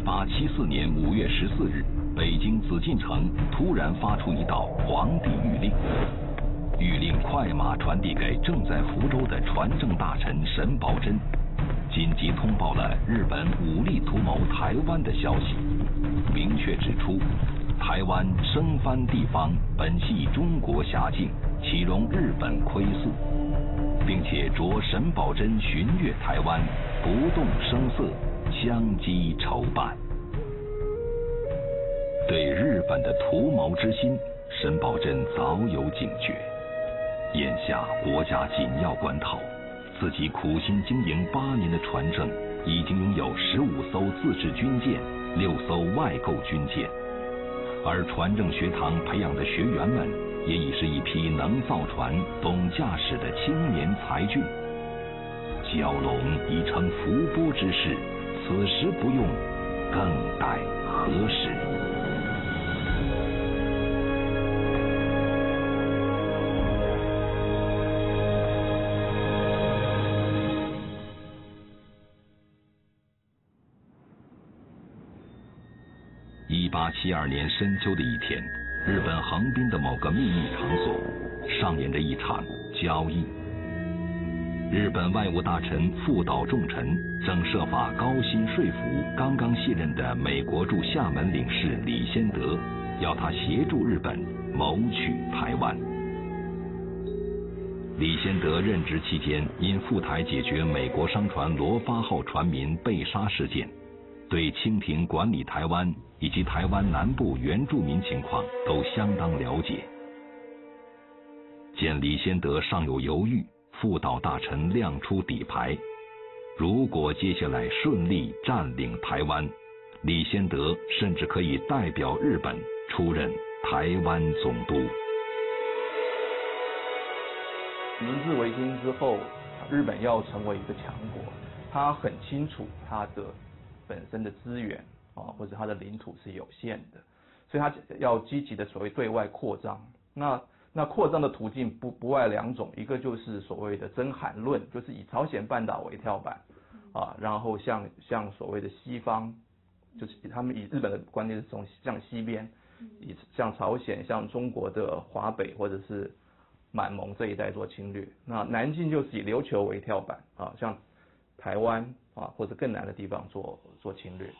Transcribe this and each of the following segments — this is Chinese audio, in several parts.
1874年5月14日，北京紫禁城突然发出一道皇帝谕令，谕令快马传递给正在福州的传政大臣沈葆桢，紧急通报了日本武力图谋台湾的消息，明确指出，台湾生藩地方本系中国辖境，岂容日本窥伺，并且着沈葆桢巡阅台湾，不动声色，相机筹办。对日本的图谋之心，沈葆桢早有警觉。眼下国家紧要关头，自己苦心经营8年的船政，已经拥有15艘自制军舰、6艘外购军舰，而船政学堂培养的学员们，也已是一批能造船、懂驾驶的青年才俊。蛟龙已成伏波之势，此时不用，更待何时？1872年深秋的一天，日本横滨的某个秘密场所上演着一场交易。日本外务大臣富岛重臣正设法高薪说服刚刚卸任的美国驻厦门领事李先德，要他协助日本谋取台湾。李先德任职期间，因赴台解决美国商船罗发号船民被杀事件，对清廷管理台湾以及台湾南部原住民情况都相当了解。见李先德尚有犹豫，副岛大臣亮出底牌，如果接下来顺利占领台湾，李先德甚至可以代表日本出任台湾总督。 明治维新之后，日本要成为一个强国，他很清楚他的本身的资源或者他的领土是有限的，所以他要积极的所谓对外扩张。那扩张的途径不外2种，一个就是所谓的征韩论，就是以朝鲜半岛为跳板然后像所谓的西方，就是他们以日本的观念是从向西边，像朝鲜、像中国的华北或者是满蒙这一带做侵略。那南进就是以琉球为跳板像台湾或者更南的地方做侵略。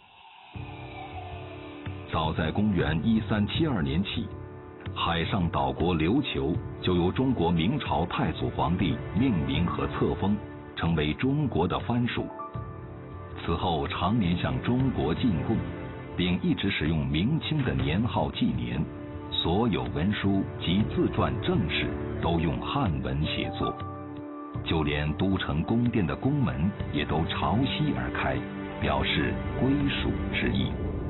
早在公元1372年起，海上岛国琉球就由中国明朝太祖皇帝命名和册封，成为中国的藩属。此后常年向中国进贡，并一直使用明清的年号纪年，所有文书及自传正史都用汉文写作，就连都城宫殿的宫门也都朝西而开，表示归属之意。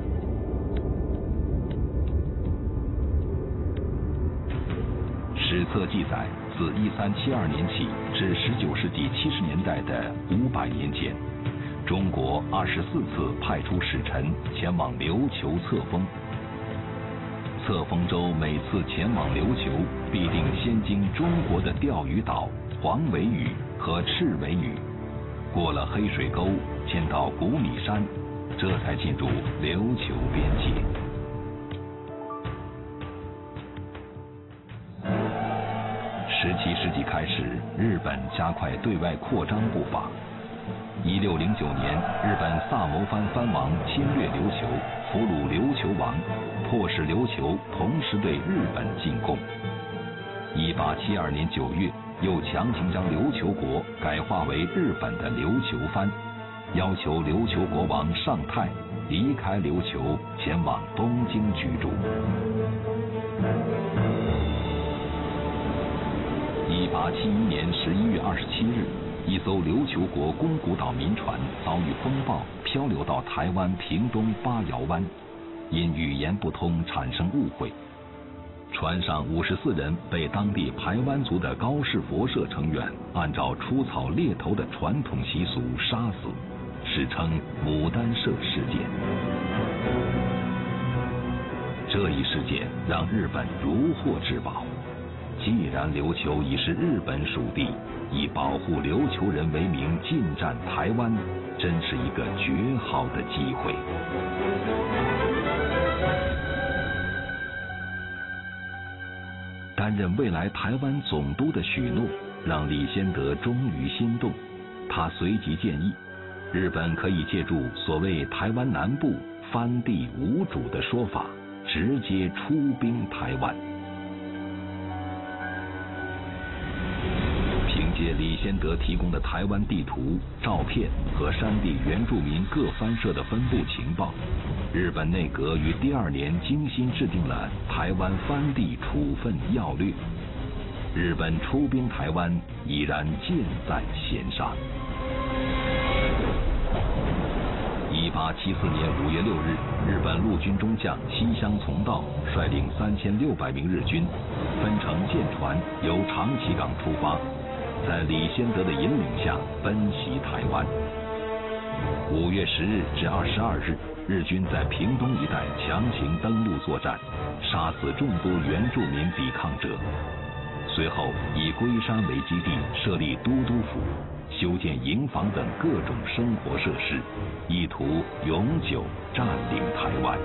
史册记载，自1372年起至19世纪70年代的500年间，中国24次派出使臣前往琉球册封。册封州每次前往琉球，必定先经中国的钓鱼岛、黄尾屿和赤尾屿，过了黑水沟，迁到古米山，这才进入琉球边界。17世纪开始，日本加快对外扩张步伐。1609年，日本萨摩藩藩王侵略琉球，俘虏琉球王，迫使琉球同时对日本进贡。1872年9月，又强行将琉球国改划为日本的琉球藩，要求琉球国王尚泰离开琉球，前往东京居住。1871年11月27日，一艘琉球国宫古岛民船遭遇风暴，漂流到台湾屏东八窑湾，因语言不通产生误会。船上54人被当地排湾族的高士佛社成员按照出草猎头的传统习俗杀死，史称牡丹社事件。这一事件让日本如获至宝。既然琉球已是日本属地，以保护琉球人为名进占台湾，真是一个绝好的机会。担任未来台湾总督的许诺，让李先德终于心动。他随即建议，日本可以借助所谓台湾南部藩地无主的说法，直接出兵台湾。凭借李先德提供的台湾地图、照片和山地原住民各藩社的分布情报，日本内阁于第2年精心制定了台湾藩地处分要略。日本出兵台湾已然箭在弦上。1874年5月6日，日本陆军中将西乡从道率领3600名日军，分成舰船由长崎港出发，在李先德的引领下奔袭台湾。5月10日至22日，日军在屏东一带强行登陆作战，杀死众多原住民抵抗者。随后以龟山为基地设立都督府，修建营房等各种生活设施，意图永久占领台湾。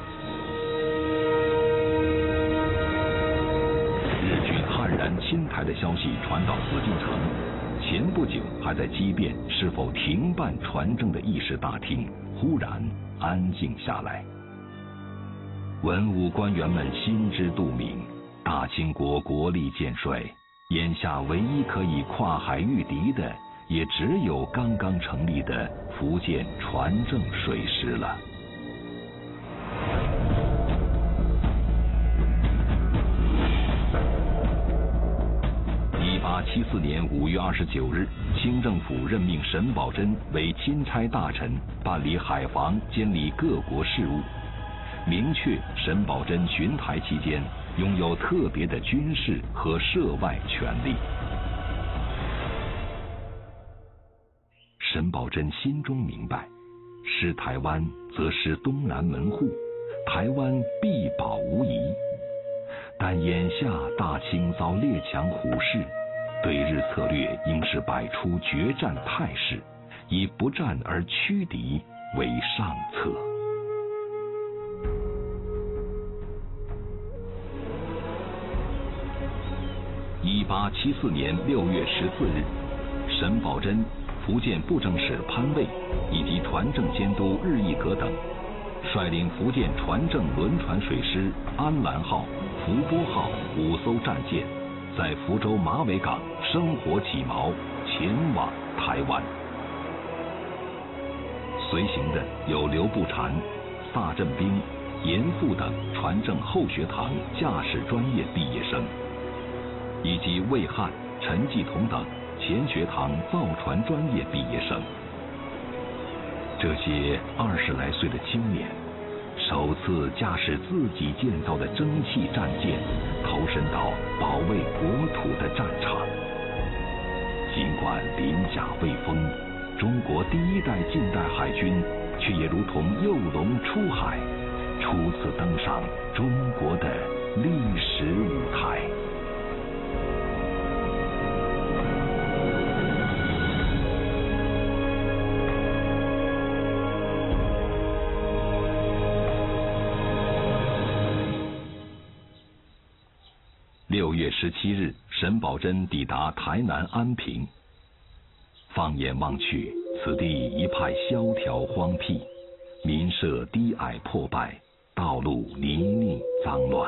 日军悍然侵台的消息传到紫禁城，前不久还在激辩是否停办船政的议事大厅，忽然安静下来。文武官员们心知肚明，大清国国力渐衰，眼下唯一可以跨海御敌的，也只有刚刚成立的福建船政水师了。1874年5月29日，清政府任命沈葆桢为钦差大臣，办理海防，监理各国事务，明确沈葆桢巡台期间拥有特别的军事和涉外权力。沈葆桢心中明白，失台湾则失东南门户，台湾必保无疑。但眼下大清遭列强虎视，对日策略应是摆出决战态势，以不战而驱敌为上策。1874年6月14日，沈葆桢、福建布政使潘卫以及船政监督日义阁等，率领福建船政轮船水师安澜号、福波号5艘战舰，在福州马尾港生火起锚，前往台湾。随行的有刘步蟾、萨振兵、严复等船政后学堂驾驶专业毕业生，以及魏汉、陈继同等前学堂造船专业毕业生。这些20来岁的青年，首次驾驶自己建造的蒸汽战舰，投身到保卫国土的战场。尽管鳞甲未丰，中国第一代近代海军却也如同幼龙出海，初次登上中国的历史舞台。6月17日，沈葆桢抵达台南安平。放眼望去，此地一派萧条荒僻，民舍低矮破败，道路泥泞脏乱。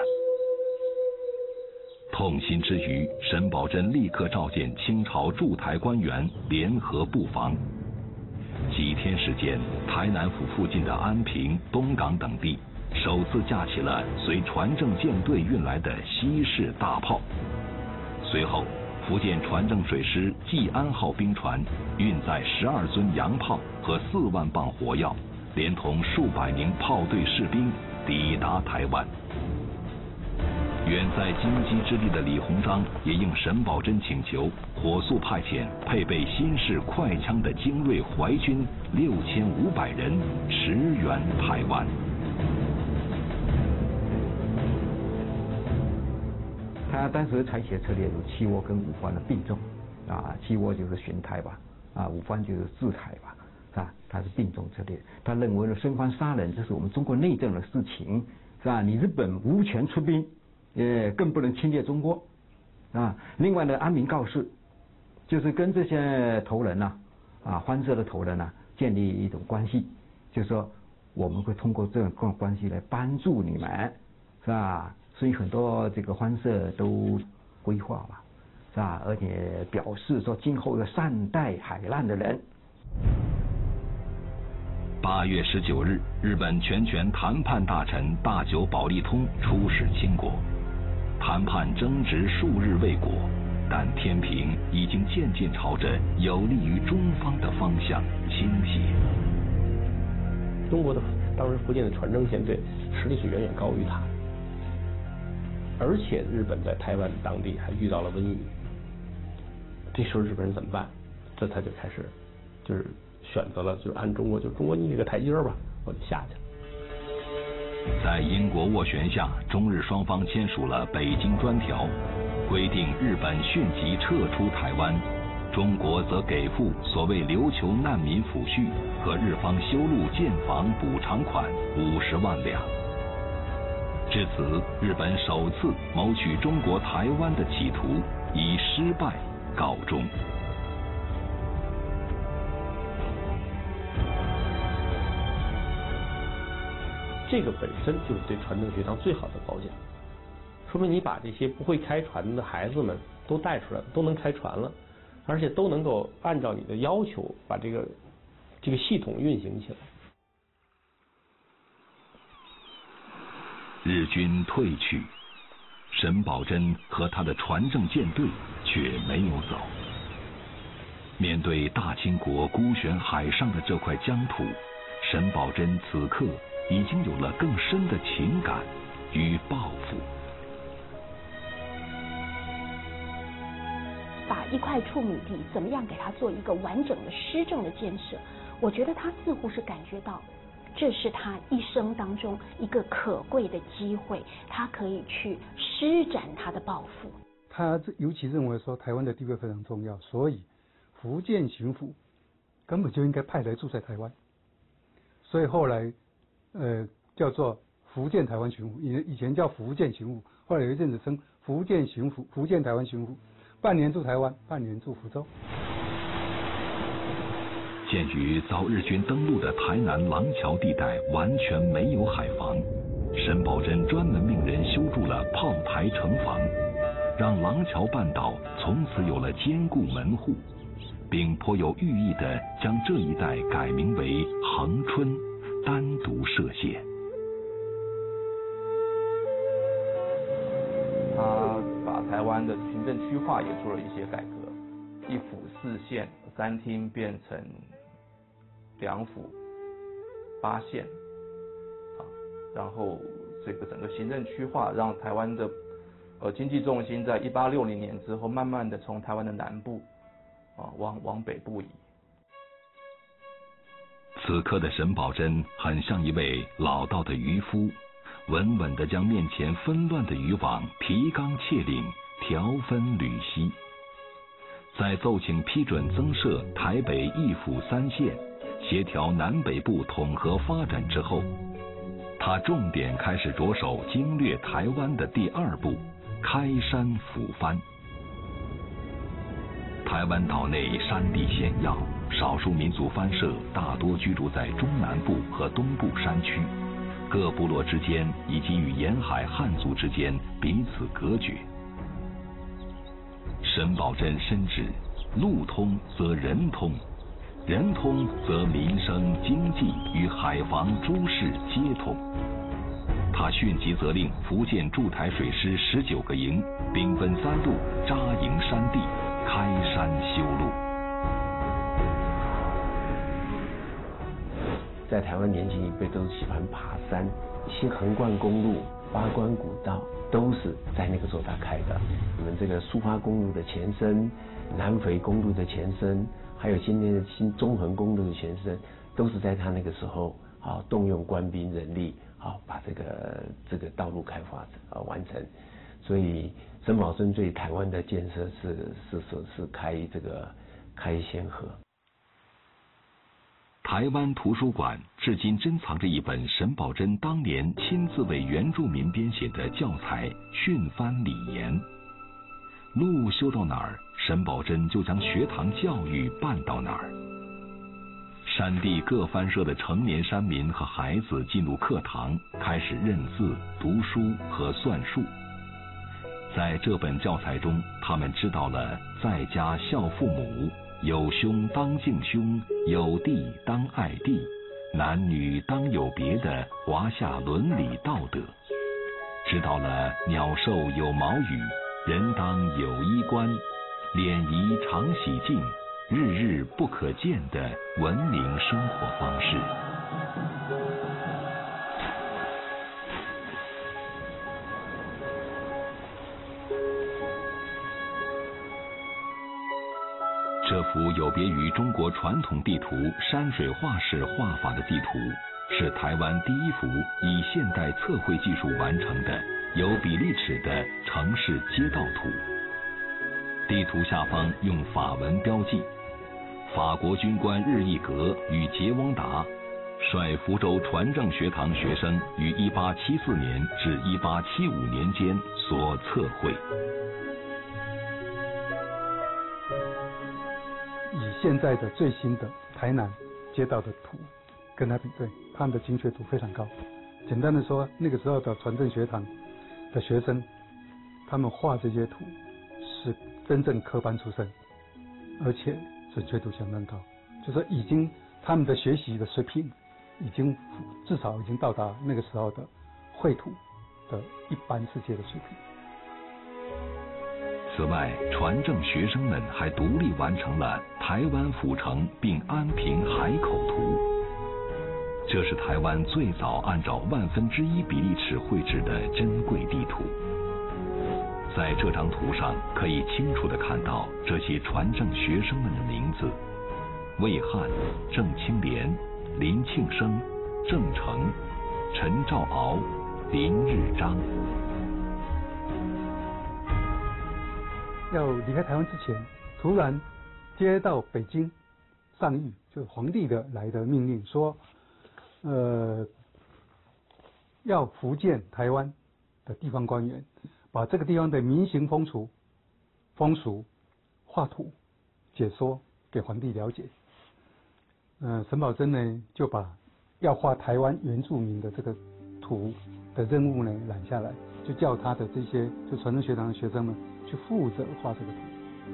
痛心之余，沈葆桢立刻召见清朝驻台官员联合布防。几天时间，台南府附近的安平、东港等地首次架起了随船政舰队运来的西式大炮。随后，福建船政水师济安号兵船运载12尊洋炮和4万磅火药，连同数百名炮队士兵抵达台湾。远在京畿之地的李鸿章也应沈葆桢请求，火速派遣配备新式快枪的精锐淮军6500人驰援台湾。 他当时采取的策略有7倭跟5关的并重，7倭就是巡台吧， 武官就是制裁吧，是吧？他是并重策略，他认为呢，孙方杀人这是我们中国内政的事情，是吧？你日本无权出兵，更不能侵略中国，啊。另外呢，安民告示，就是跟这些头人呐，藩社的头人呐，建立一种关系，就是说我们会通过这种关系来帮助你们，是吧？所以很多这个藩社都规划吧，是吧？而且表示说今后要善待海难的人。 8月19日，日本全权谈判大臣大久保利通出使清国，谈判争执数日未果，但天平已经渐渐朝着有利于中方的方向倾斜。 中国的当时福建的船政舰队实力是远远高于他，而且日本在台湾当地还遇到了瘟疫，这时候日本人怎么办？这他就开始就是选择了就是按中国你这个台阶吧，我就下去了。 在英国斡旋下，中日双方签署了《北京专条》，规定日本迅即撤出台湾，中国则给付所谓琉球难民抚恤和日方修路建房补偿款50万两。至此，日本首次谋取中国台湾的企图以失败告终。 这个本身就是对船政学上最好的褒奖，说明你把这些不会开船的孩子们都带出来，都能开船了，而且都能够按照你的要求把这个系统运行起来。 日军退去，沈葆桢和他的船政舰队却没有走。面对大清国孤悬海上的这块疆土，沈葆桢此刻已经有了更深的情感与抱负。 把一块处女地怎么样给它做一个完整的施政的建设，我觉得他似乎是感觉到这是他一生当中一个可贵的机会，他可以去施展他的抱负。 他尤其认为说台湾的地位非常重要，所以福建巡抚根本就应该派来驻在台湾，所以后来叫做福建台湾巡抚，以前叫福建巡抚，后来有一阵子称福建巡抚、福建台湾巡抚，半年驻台湾，半年驻福州。 鉴于遭日军登陆的台南廊桥地带完全没有海防，沈葆桢专门命人修筑了炮台城防，让廊桥半岛从此有了坚固门户，并颇有寓意地将这一带改名为恒春，单独设县。 他把台湾的行政区划也做了一些改革，一府4县，3厅变成2府8县，然后这个整个行政区划让台湾的经济重心在1860年之后，慢慢的从台湾的南部往北部移。 此刻的沈葆桢很像一位老道的渔夫，稳稳地将面前纷乱的渔网提纲挈领，条分缕析。在奏请批准增设台北1府3县，协调南北部统合发展之后，他重点开始着手经略台湾的第2步，开山抚番。台湾岛内山地险要，少数民族藩社大多居住在中南部和东部山区，各部落之间以及与沿海汉族之间彼此隔绝。沈葆桢深知，路通则人通，人通则民生经济与海防诸事皆通。他迅即责令福建驻台水师19个营，兵分3路扎营山地，开山修路。 在台湾年轻一辈都喜欢爬山，新横贯公路、八关古道都是在那个时候他开的。我们这个苏花公路的前身、南回公路的前身，还有今天的新中横公路的前身，都是在他那个时候动用官兵人力把这个道路开发完成。所以沈葆桢对台湾的建设是开先河。 台湾图书馆至今珍藏着一本沈葆桢当年亲自为原住民编写的教材《训番礼言》。路修到哪儿，沈葆桢就将学堂教育办到哪儿。山地各番社的成年山民和孩子进入课堂，开始认字、读书和算术。在这本教材中，他们知道了在家孝父母，有兄当敬兄，有弟当爱弟，男女当有别的华夏伦理道德，知道了鸟兽有毛羽，人当有衣冠，脸仪常洗净，日日不可见的文明生活方式。这幅有别于中国传统地图山水画式画法的地图，是台湾第一幅以现代测绘技术完成的有比例尺的城市街道图。地图下方用法文标记，法国军官日意格与杰翁达率福州传正学堂学生于1874年至1875年间所测绘。 以现在的最新的台南街道的图跟它比对，他们的精确度非常高。简单的说，那个时候的传正学堂的学生，他们画这些图是真正科班出身，而且准确度相当高，就说已经他们的学习的水平已经至少已经到达那个时候的绘图的一般世界的水平。 此外，传正学生们还独立完成了台湾府城并安平海口图，这是台湾最早按照1/1000比例尺绘制的珍贵地图。在这张图上可以清楚地看到这些传正学生们的名字：魏汉、郑清莲、林庆生、郑成、陈兆敖、林日章。 要离开台湾之前，突然接到北京上谕，就是皇帝的来的命令，说，要福建、台湾的地方官员把这个地方的民行风俗画图解说给皇帝了解。沈葆桢呢就把要画台湾原住民的这个图的任务呢揽下来，就叫他的这些就传正学堂的学生们去负责画这个图。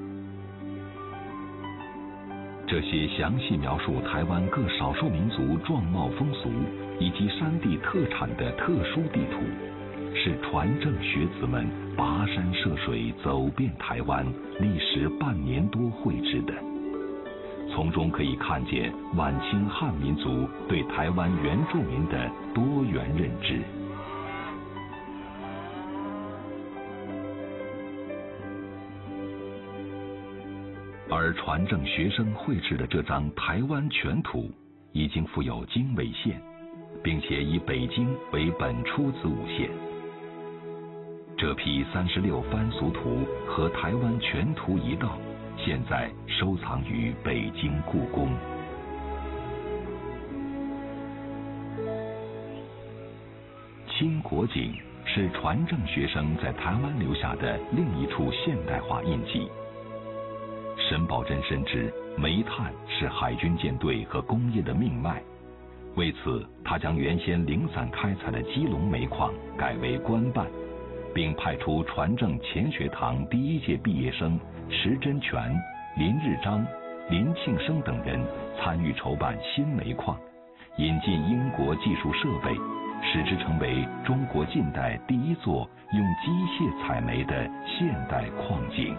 这些详细描述台湾各少数民族状貌风俗以及山地特产的特殊地图，是传正学子们跋山涉水走遍台湾，历时半年多绘制的。从中可以看见晚清汉民族对台湾原住民的多元认知。而传正学生绘制的这张台湾全图已经附有经纬线，并且以北京为本出子午线。这批36番俗图和台湾全图一道，现在收藏于北京故宫。清国井是传正学生在台湾留下的另一处现代化印记。沈葆桢深知煤炭是海军舰队和工业的命脉，为此他将原先零散开采的基隆煤矿改为官办，并派出传正前学堂第1届毕业生池真全、林日章、林庆生等人参与筹办新煤矿，引进英国技术设备，使之成为中国近代第一座用机械采煤的现代矿井。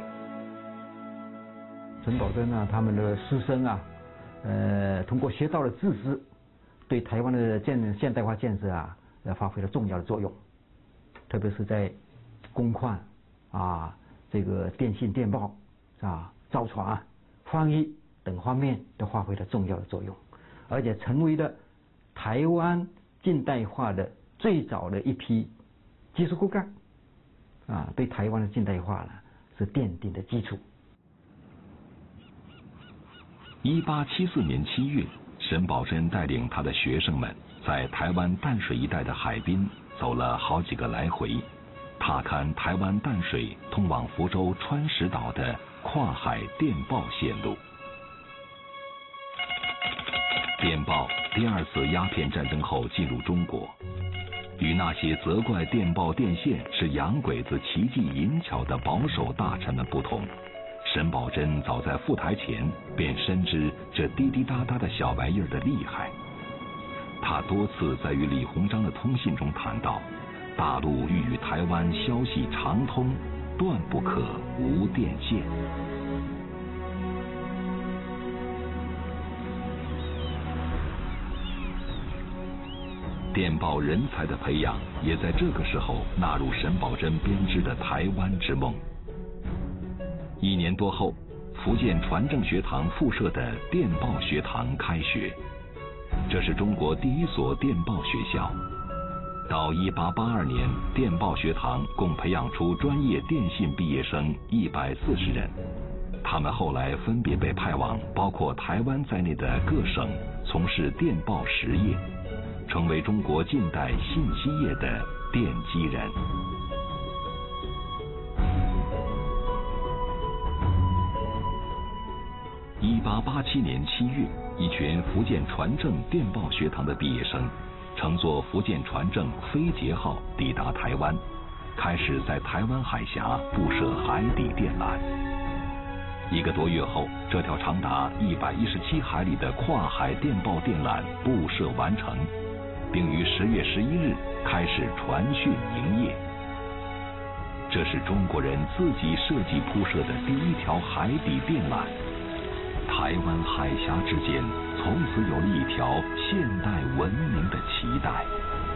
沈葆桢啊，他们的师生啊，通过学到的知识，对台湾的现代化建设啊，发挥了重要的作用。特别是在工矿啊、这个电信电报啊、造船、翻译等方面都发挥了重要的作用，而且成为了台湾近代化的最早的一批技术骨干啊，对台湾的近代化呢是奠定的基础。 1874年7月，沈沈葆桢带领他的学生们在台湾淡水一带的海滨走了好几个来回，踏勘台湾淡水通往福州川石岛的跨海电报线路。电报第二次鸦片战争后进入中国，与那些责怪电报电线是洋鬼子奇技淫巧的保守大臣们不同，沈葆桢早在赴台前便深知这滴滴答答的小玩意儿的厉害。他多次在与李鸿章的通信中谈到，大陆欲与台湾消息长通，断不可无电线。电报人才的培养也在这个时候纳入沈葆桢编织的台湾之梦。1年多后，福建传政学堂附设的电报学堂开学，这是中国第一所电报学校。到1882年，电报学堂共培养出专业电信毕业生140人，他们后来分别被派往包括台湾在内的各省从事电报实业，成为中国近代信息业的奠基人。1887年7月，一群福建传政电报学堂的毕业生乘坐福建传政飞捷号抵达台湾，开始在台湾海峡布设海底电缆。1个多月后，这条长达117海里的跨海电报电缆布设完成，并于10月11日开始传讯营业。这是中国人自己设计铺设的第一条海底电缆，台湾海峡之间从此有了一条现代文明的脐带。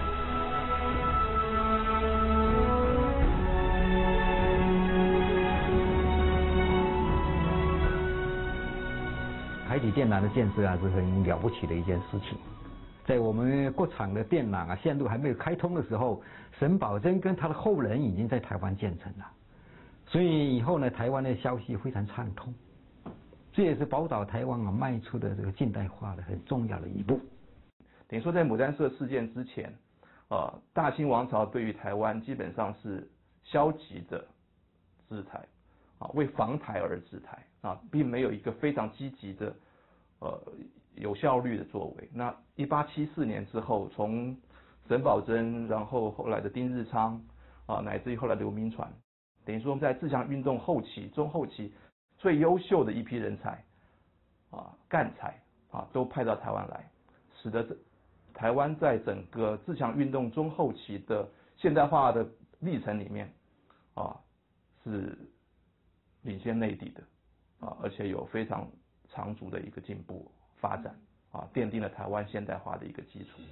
海底电缆的建设啊，是很了不起的一件事情。在我们国产的电缆啊线路还没有开通的时候，沈葆桢跟他的后人已经在台湾建成了，所以以后呢，台湾的消息非常畅通。这也是宝岛台湾啊迈出的这个近代化的很重要的一步。 等于说，在牡丹社事件之前，大清王朝对于台湾基本上是消极的制台，为防台而制台，并没有一个非常积极的有效率的作为。那1874年之后，从沈葆桢，然后后来的丁日昌，乃至于后来的刘铭传，等于说在自强运动后期、中后期最优秀的一批人才，干才，都派到台湾来，使得台湾在整个自强运动中后期的现代化的历程里面，是领先内地的，而且有非常长足的一个进步发展，奠定了台湾现代化的一个基础。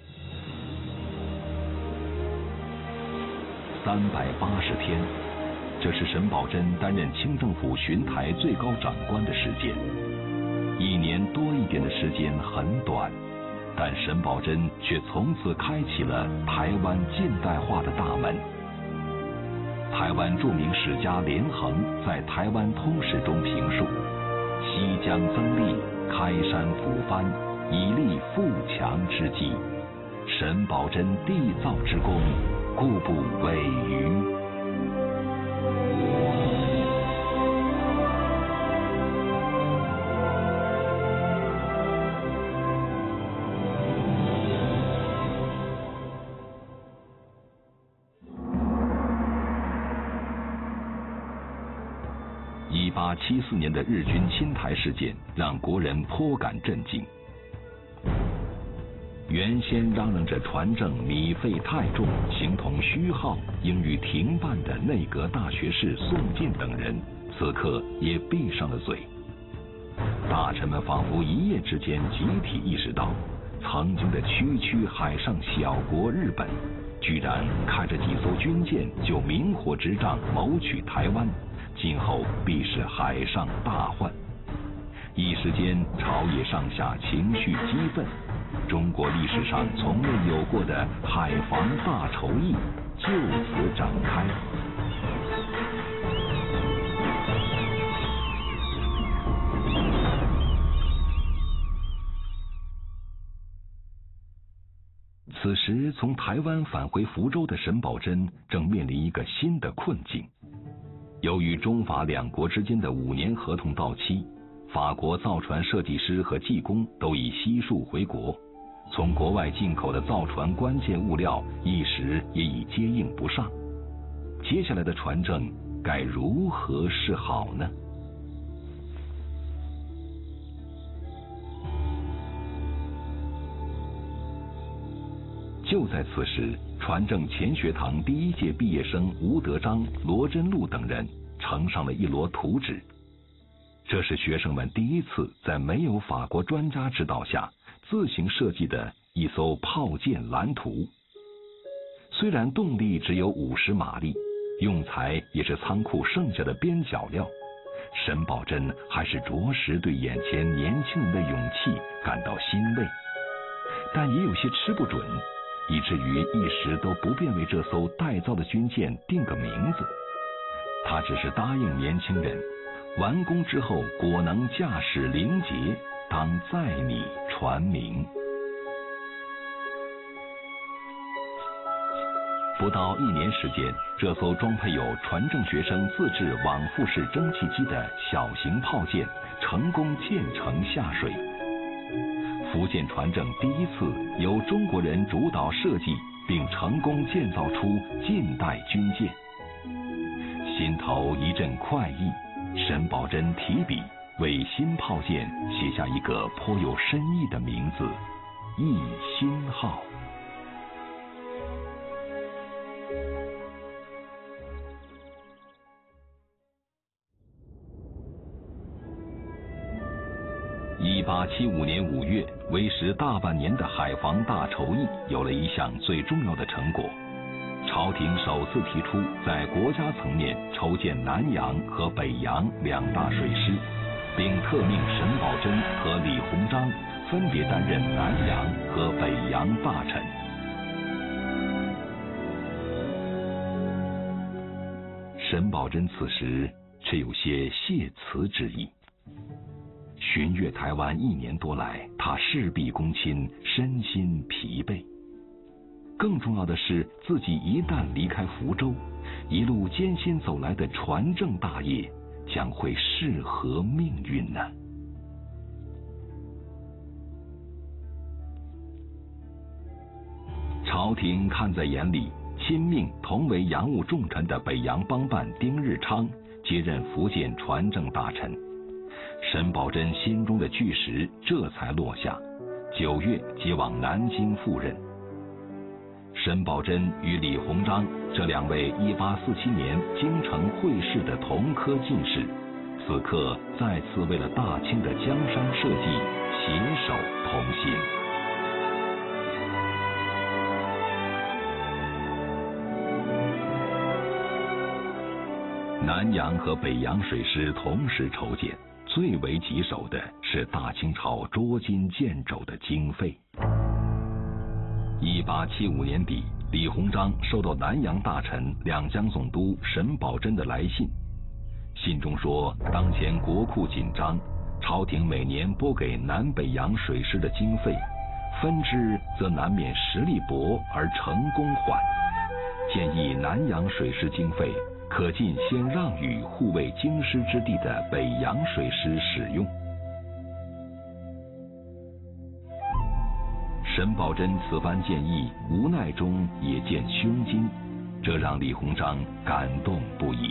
380天，这是沈葆桢担任清政府巡台最高长官的时间。1年多一点的时间很短，但沈葆桢却从此开启了台湾近代化的大门。台湾著名史家连横在《台湾通史》中评述：西江增立，开山抚番，以立富强之基。沈葆桢缔造之功，故不伟于。1874年的日军侵台事件让国人颇感震惊。原先嚷嚷着传政米费太重，形同虚号，应予停办的内阁大学士宋进等人，此刻也闭上了嘴。大臣们仿佛一夜之间集体意识到，曾经的区区海上小国日本，居然开着几艘军舰就明火执仗谋取台湾，今后必是海上大患。一时间，朝野上下情绪激愤，中国历史上从未有过的海防大仇议就此展开。 此时从台湾返回福州的沈葆桢正面临一个新的困境。由于中法两国之间的5年合同到期，法国造船设计师和技工都已悉数回国，从国外进口的造船关键物料一时也已接应不上。接下来的船政该如何是好呢？就在此时，船政前学堂第1届毕业生吴德章、罗真禄等人呈上了一摞图纸。这是学生们第一次在没有法国专家指导下自行设计的一艘炮舰蓝图。虽然动力只有50马力，用材也是仓库剩下的边角料，沈葆桢还是着实对眼前年轻人的勇气感到欣慰，但也有些吃不准，以至于一时都不便为这艘待造的军舰定个名字。他只是答应年轻人，完工之后果能驾驶灵捷，当载你传名。不到1年时间，这艘装配有船政学生自制往复式蒸汽机的小型炮舰成功建成下水。福建船政第一次由中国人主导设计，并成功建造出近代军舰。心头一阵快意，沈葆桢提笔为新炮舰写下一个颇有深意的名字——义兴号。1875年5月，为时大半年的海防大筹议有了一项最重要的成果。朝廷首次提出在国家层面筹建南洋和北洋2大水师，并特命沈葆桢和李鸿章分别担任南洋和北洋大臣。沈葆桢此时却有些谢辞之意。巡阅台湾1年多来，他事必躬亲，身心疲惫。更重要的是，自己一旦离开福州，一路艰辛走来的船政大业将会是何命运呢？朝廷看在眼里，亲命同为洋务重臣的北洋帮办丁日昌接任福建船政大臣。沈葆桢心中的巨石这才落下，9月即往南京赴任。沈葆桢与李鸿章这2位1847年京城会试的同科进士，此刻再次为了大清的江山社稷携手同心。南洋和北洋水师同时筹建，最为棘手的是大清朝捉襟见肘的经费。1875年底，李鸿章收到南洋大臣两江总督沈葆桢的来信，信中说，当前国库紧张，朝廷每年拨给南北洋水师的经费，分支则难免实力薄而成功缓，建议南洋水师经费可尽先让与护卫京师之地的北洋水师使用。沈葆桢此番建议，无奈中也见胸襟，这让李鸿章感动不已。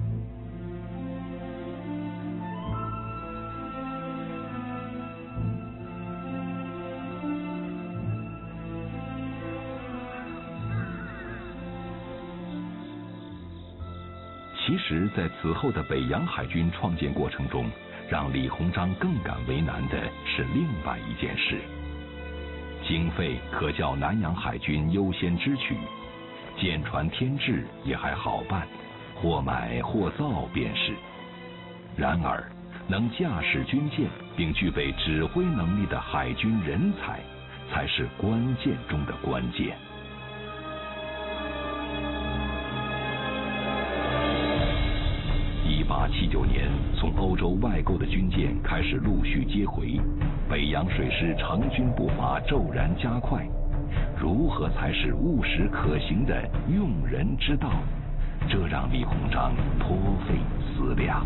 其实，在此后的北洋海军创建过程中，让李鸿章更感为难的是另外一件事。经费可叫南洋海军优先支取，舰船添置也还好办，或买或造便是。然而，能驾驶军舰并具备指挥能力的海军人才，才是关键中的关键。1879年，从欧洲外购的军舰开始陆续接回，北洋水师成军步伐骤然加快， 如何才是务实可行的用人之道？这让李鸿章颇费思量。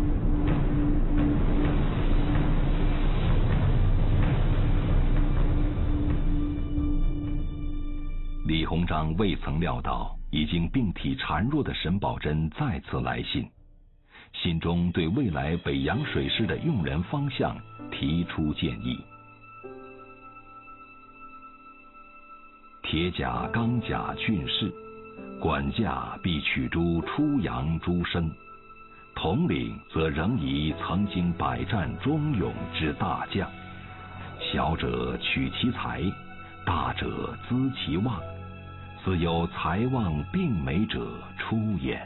李鸿章未曾料到，已经病体孱弱的沈葆桢再次来信，信中对未来北洋水师的用人方向提出建议。铁甲钢甲俊士，管家必取诸出洋诸生，统领则仍宜曾经百战忠勇之大将。小者取其才，大者资其望，自有才望并美者出也。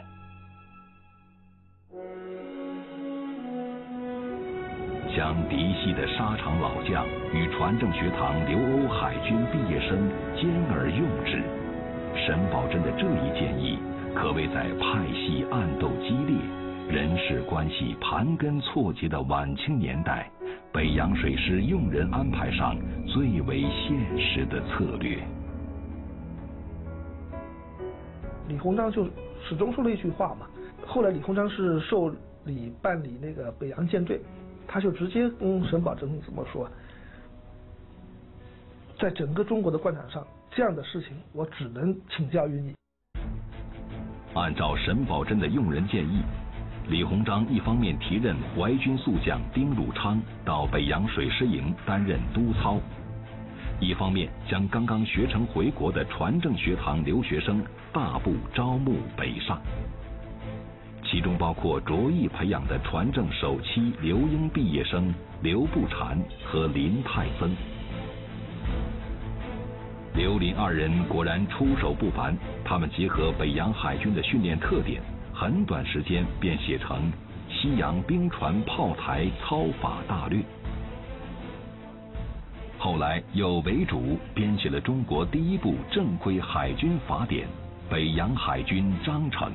将嫡系的沙场老将与船政学堂留欧海军毕业生兼而用之，沈葆桢的这一建议可谓在派系暗斗激烈、人事关系盘根错节的晚清年代，北洋水师用人安排上最为现实的策略。 李鸿章就始终说了一句话嘛，后来李鸿章是受理办理那个北洋舰队，他就直接跟沈葆桢怎么说，在整个中国的官场上，这样的事情我只能请教于你。 按照沈葆桢的用人建议，李鸿章一方面提任淮军宿将丁汝昌到北洋水师营担任督操，一方面将刚刚学成回国的船政学堂留学生大部招募北上，其中包括着意培养的船政首期留英毕业生刘步蟾和林泰增。刘林二人果然出手不凡，他们结合北洋海军的训练特点，很短时间便写成《西洋兵船炮台操法大略》。后来又为主编写了中国第一部正规海军法典《北洋海军章程》。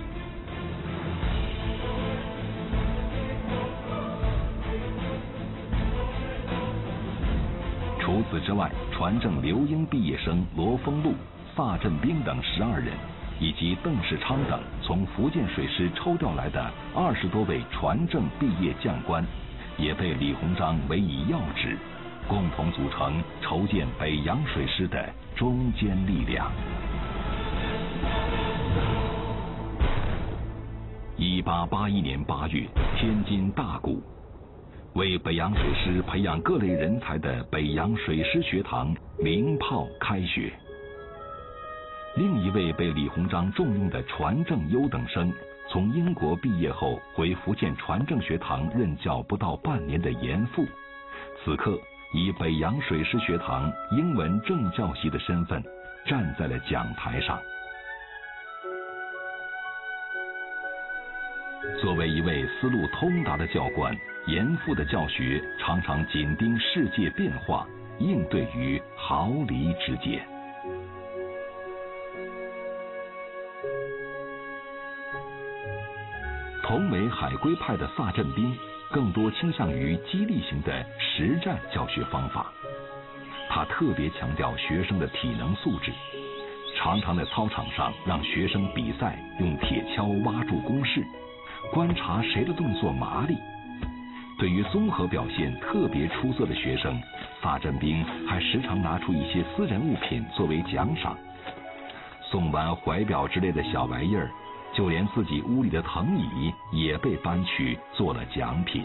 除此之外，船政留英毕业生罗丰禄、萨振兵等12人，以及邓世昌等从福建水师抽调来的20多位船政毕业将官，也被李鸿章委以要职，共同组成筹建北洋水师的中坚力量。1881年8月，天津大鼓，为北洋水师培养各类人才的北洋水师学堂鸣炮开学。另一位被李鸿章重用的船政优等生，从英国毕业后回福建船政学堂任教不到半年的严复，此刻以北洋水师学堂英文正教系的身份站在了讲台上。作为一位思路通达的教官，严复的教学常常紧盯世界变化，应对于毫厘之间。同为海归派的萨振兵更多倾向于激励型的实战教学方法，他特别强调学生的体能素质，常常在操场上让学生比赛用铁锹挖住工事，观察谁的动作麻利。对于综合表现特别出色的学生，萨振兵还时常拿出一些私人物品作为奖赏，送完怀表之类的小玩意儿，就连自己屋里的藤椅也被搬去做了奖品。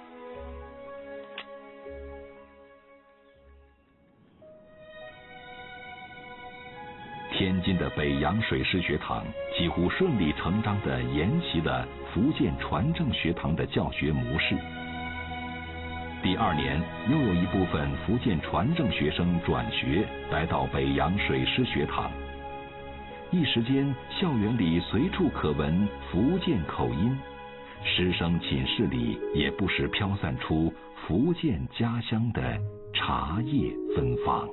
天津的北洋水师学堂几乎顺理成章地沿袭了福建船政学堂的教学模式。第2年，又有一部分福建船政学生转学来到北洋水师学堂，一时间校园里随处可闻福建口音，师生寝室里也不时飘散出福建家乡的茶叶芬芳。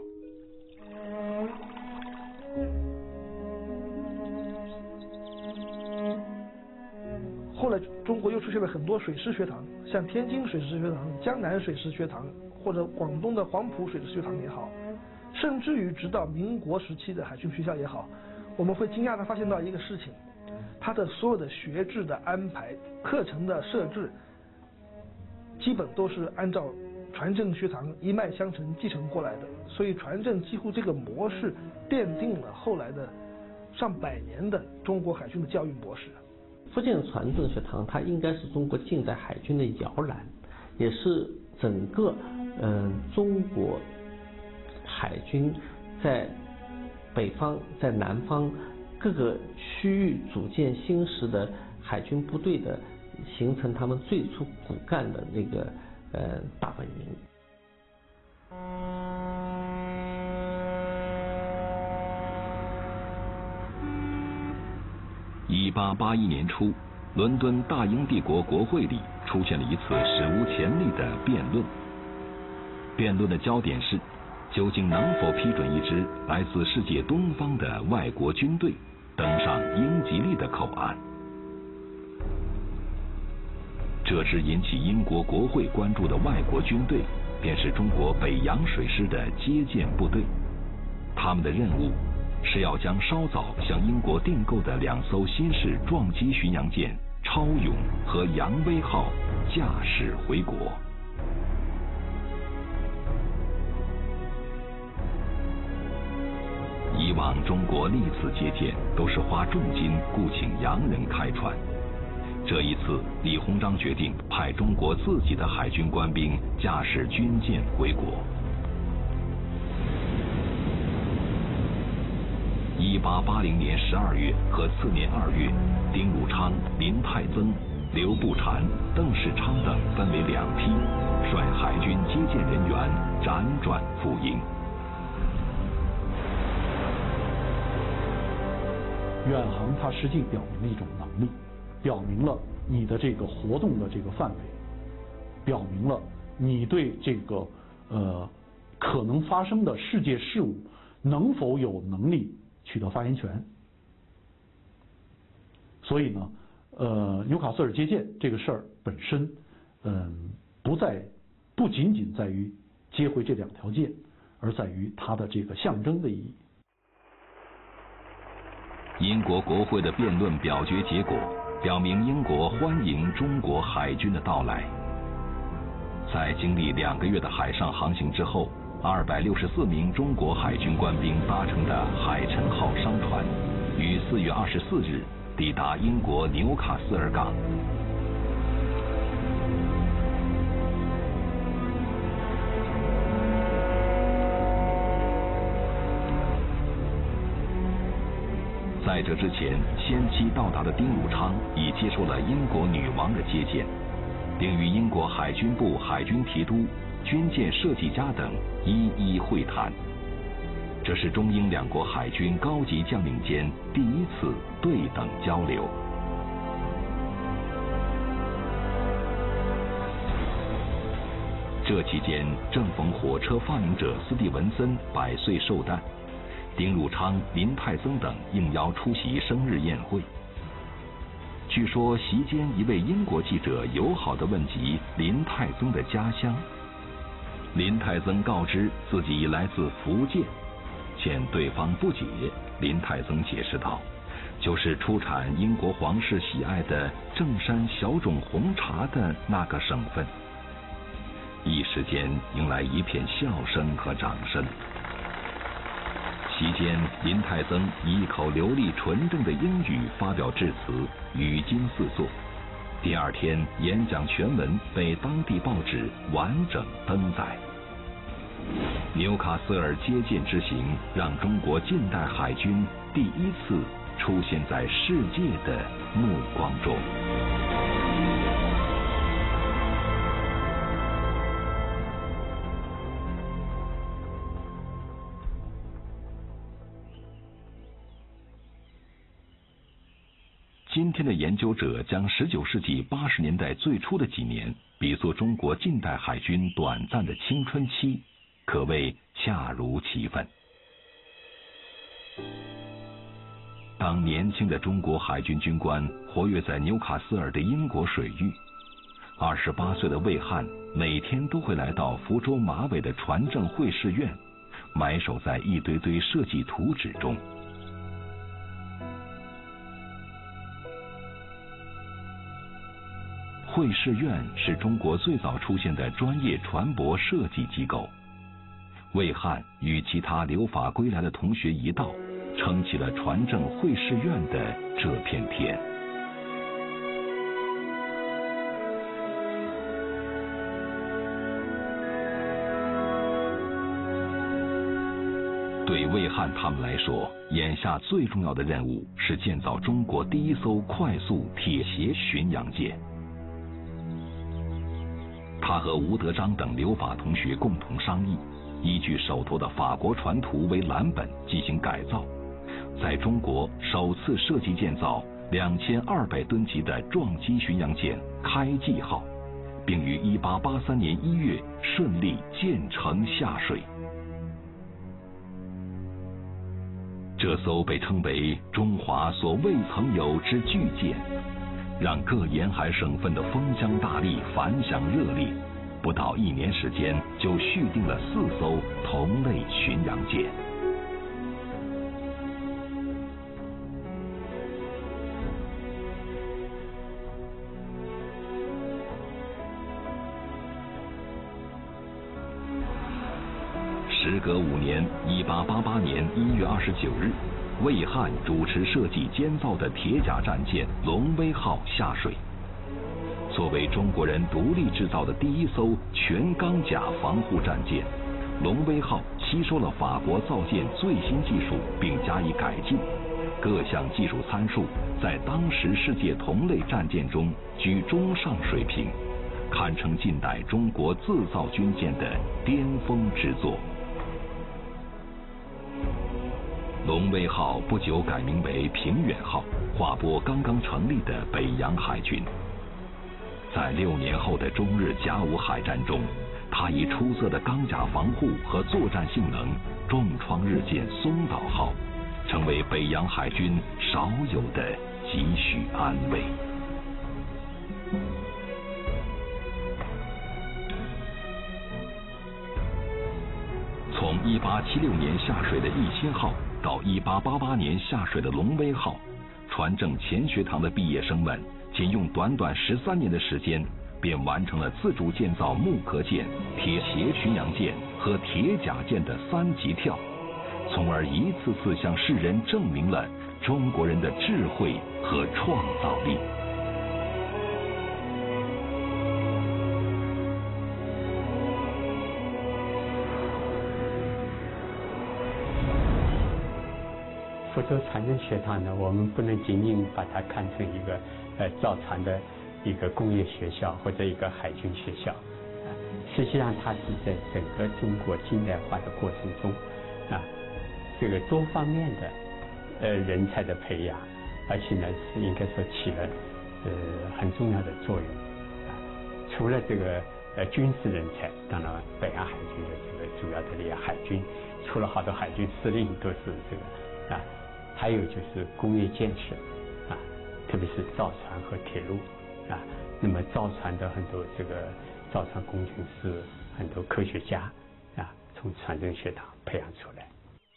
后来中国又出现了很多水师学堂，像天津水师学堂、江南水师学堂，或者广东的黄埔水师学堂也好， 甚至于直到民国时期的海军学校也好，我们会惊讶地发现到一个事情，它的所有的学制的安排、课程的设置，基本都是按照船政学堂一脉相承继承过来的，所以船政几乎这个模式奠定了后来的上百年的中国海军的教育模式。 福建船政学堂它应该是中国近代海军的摇篮，也是整个中国海军在北方、在南方各个区域组建新时的海军部队的形成他们最初骨干的那个大本营。 1881年初，伦敦大英帝国国会里出现了一次史无前例的辩论。辩论的焦点是，究竟能否批准一支来自世界东方的外国军队登上英吉利的口岸。这支引起英国国会关注的外国军队，便是中国北洋水师的接舰部队。他们的任务是要将稍早向英国订购的2艘新式撞击巡洋舰超勇和扬威号驾驶回国。以往中国历次接舰都是花重金雇请洋人开船，这一次李鸿章决定派中国自己的海军官兵驾驶军舰回国。1880年12月和次年2月，丁汝昌、林泰曾、刘步蟾、邓世昌等分为2批，率海军接舰人员辗转赴英。 远航它实际表明了一种能力，表明了你的这个活动的这个范围，表明了你对这个可能发生的世界事物能否有能力取得发言权。所以呢，纽卡斯尔接舰这个事儿本身，不仅仅在于接回这2条舰，而在于它的这个象征的意义。 英国国会的辩论表决结果表明，英国欢迎中国海军的到来。在经历2个月的海上航行之后，264名中国海军官兵搭乘的海晨号商船，于4月24日抵达英国纽卡斯尔港。在这之前，先期到达的丁汝昌已接受了英国女王的接见，并与英国海军部海军提督、军舰设计家等一一会谈。这是中英2国海军高级将领间第一次对等交流。这期间正逢火车发明者斯蒂文森100岁寿诞，丁汝昌、林泰曾等应邀出席生日宴会。据说席间一位英国记者友好地问及林泰曾的家乡，林泰曾告知自己来自福建，见对方不解，林泰曾解释道，就是出产英国皇室喜爱的正山小种红茶的那个省份。一时间迎来一片笑声和掌声。期间，林泰曾以一口流利纯正的英语发表致辞，语惊四座。第2天，演讲全文被当地报纸完整登载。纽卡斯尔接舰之行让中国近代海军第一次出现在世界的目光中。今天的研究者将19世纪80年代最初的几年比作中国近代海军短暂的青春期，可谓恰如其分。当年轻的中国海军军官活跃在纽卡斯尔的英国水域，28岁的魏汉每天都会来到福州马尾的船政会试院， 埋首在一堆堆设计图纸中。会试院是中国最早出现的专业船舶设计机构。魏汉与其他留法归来的同学一道，撑起了船政会试院的这片天。对魏汉他们来说，眼下最重要的任务是建造中国第一艘快速铁协巡洋舰。他和吴德章等留法同学共同商议，依据手头的法国船图为蓝本进行改造，在中国首次设计建造2200吨级的撞击巡洋舰开济号，并于1883年1月顺利建成下水。这艘被称为中华所未曾有之巨舰，让各沿海省份的封疆大吏反响热烈，不到1年时间就续订了4艘同类巡洋舰。时隔5年，1888年1月29日，魏汉主持设计监造的铁甲战舰龙威号下水。作为中国人独立制造的第一艘全钢甲防护战舰，龙威号吸收了法国造舰最新技术并加以改进，各项技术参数在当时世界同类战舰中居中上水平，堪称近代中国自造军舰的巅峰之作。龙威号不久改名为平远号，划拨刚刚成立的北洋海军。在6年后的中日甲午海战中，他以出色的钢甲防护和作战性能重创日舰松岛号，成为北洋海军少有的几许安慰。从1876年下水的义兴号到1888年下水的龙威号，船政前学堂的毕业生们仅用短短13年的时间，便完成了自主建造木壳舰、铁协巡洋舰和铁甲舰的3级跳，从而一次次向世人证明了中国人的智慧和创造力。 福州船政学堂呢，我们不能仅仅把它看成一个造船的一个工业学校或者一个海军学校，实际上它是在整个中国近代化的过程中这个多方面的人才的培养，而且呢是应该说起了很重要的作用。除了这个军事人才，当然北洋海军的这个主要的这个海军，除了好多海军司令都是这个还有就是工业建设特别是造船和铁路那么造船的很多这个造船工程师，很多科学家从船政学堂培养出来。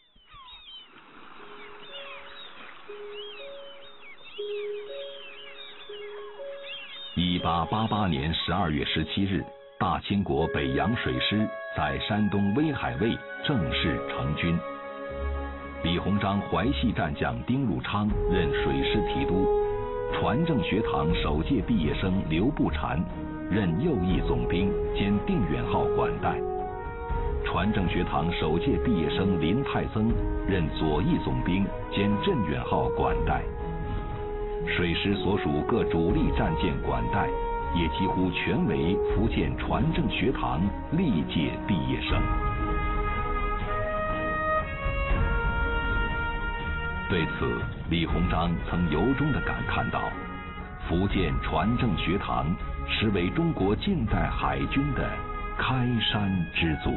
1888年12月17日，大清国北洋水师在山东威海卫正式成军。李鸿章淮系战将丁汝昌任水师提督，船政学堂首届毕业生刘步蟾任右翼总兵兼定远号管带，船政学堂首届毕业生林泰增任左翼总兵兼镇远号管带。水师所属各主力战舰管带也几乎全为福建船政学堂历届毕业生。对此，李鸿章曾由衷地感叹道：福建船政学堂实为中国近代海军的开山之祖。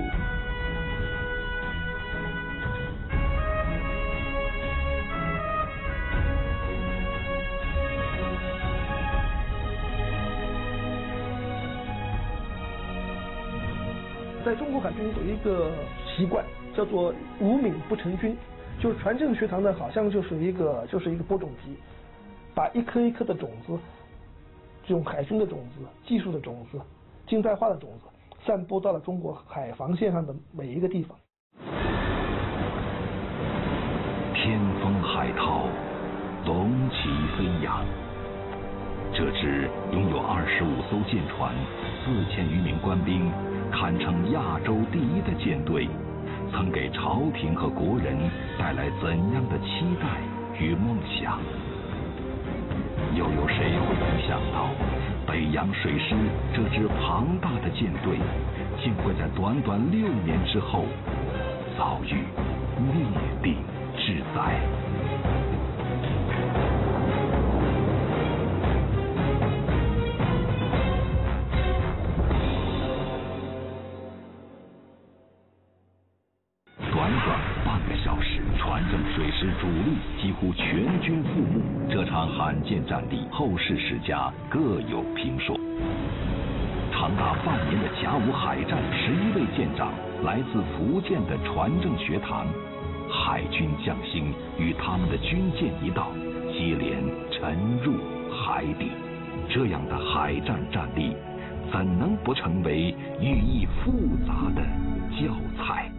在中国海军有一个习惯， 叫做无敏不成军，就是船政学堂呢，好像就是一个播种机，把一颗一颗的种子，这种海军的种子、技术的种子、近代化的种子，散播到了中国海防线上的每一个地方。 天风海涛，龙旗飞扬。这支拥有25艘舰船、4000余名官兵，堪称亚洲第一的舰队，曾给朝廷和国人带来怎样的期待与梦想？又有谁会能想到，北洋水师这支庞大的舰队，竟会在短短6年之后遭遇灭顶之灾？短短半个小时，船政水师主力几乎全军覆没。这场罕见战役，后世史家各有评说。长达半年的甲午海战，11位舰长来自福建的船政学堂，海军将星与他们的军舰一道，接连沉入海底。这样的海战战例，怎能不成为寓意复杂的教材？